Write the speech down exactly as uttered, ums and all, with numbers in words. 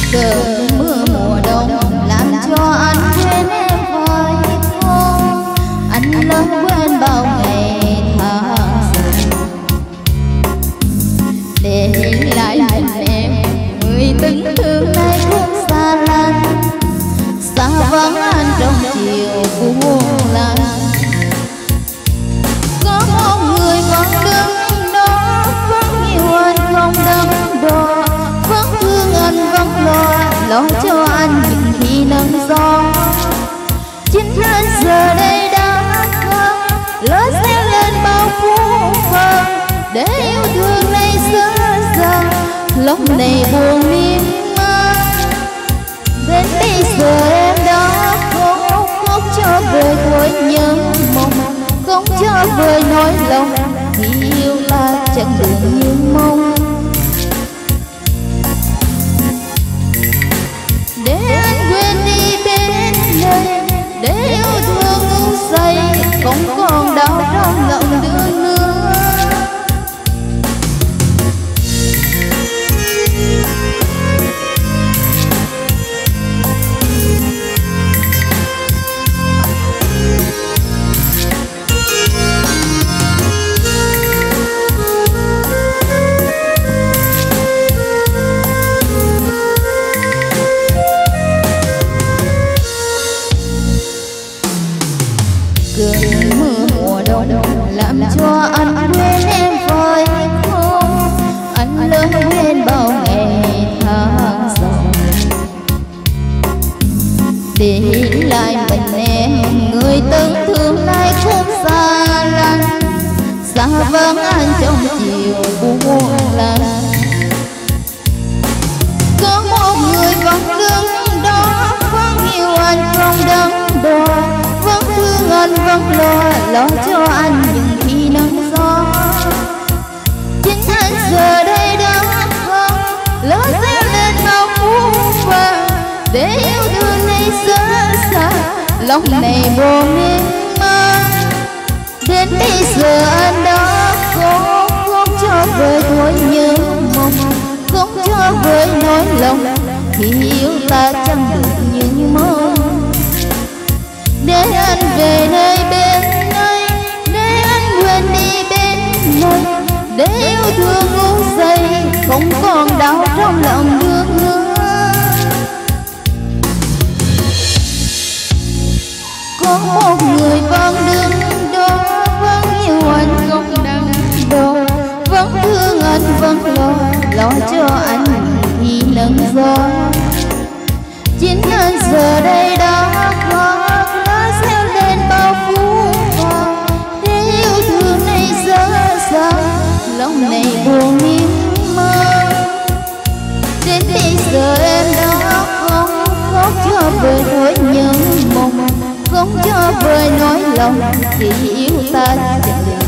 cơn mưa mùa đông làm cho anh quên em phải không? Anh lớn quên bao ngày tháng để lại mình em, người từng thương nay cũng xa lánh, xa vắng anh trong chiều buồn lạnh. Có một người còn đứng đó, vẫn yêu anh không đắn đo, vẫn thương anh vẫn lo, lo cho anh những khi nắng gió. Chính anh giờ đây đã khóc, lỡ xéo lên bao phút phận, để yêu thương này dở dang, lòng này buồn miên man. Đến bây giờ em đã khóc, khóc cho vơi thôi nhớ mong, không cho vơi nỗi lòng, thì yêu ta chẳng được như mong. Để anh quên đi bên đây, để yêu thương ngủ say, không còn đau trong lòng đương nữa. Cơn mưa mùa đông làm cho anh quên em phải không? Anh lớn quên bao ngày tháng dòng, để lại mình em, người từng thương nay cũng xa lánh, xa vắng anh trong chiều buồn lạnh. Có một người vẫn đứng đó, vẫn yêu anh không đắn đo, vẫn thương anh vẫn lo, lo cho anh những khi nắng gió. Chính anh giờ đây đã khóc, lỡ xéo lên bao phút vàng, để yêu thương này dở dang, lòng này buồn miên man. Đến bây giờ anh đã khóc, không cho vơi thôi nhớ mong, không cho vơi nỗi lòng, thì yêu ta chẳng được như mong. Để anh về nơi bên này, để anh quên đi bên này, để yêu thương ngủ say, không còn đau trong lòng thương nữa. Có một người vẫn đứng đó, vẫn yêu anh không đắn đo, vẫn thương anh vẫn lo, lo cho anh khi nắng gió. Chính anh giờ đây đã khóc, lỡ xéo lên bao phút vàng, để yêu thương này dở dang, lòng này buồn miên man. Đến bây giờ em đã khóc, khóc cho vơi nỗi nhớ mong, không cho vơi nỗi lòng, thì yêu ta chẳng được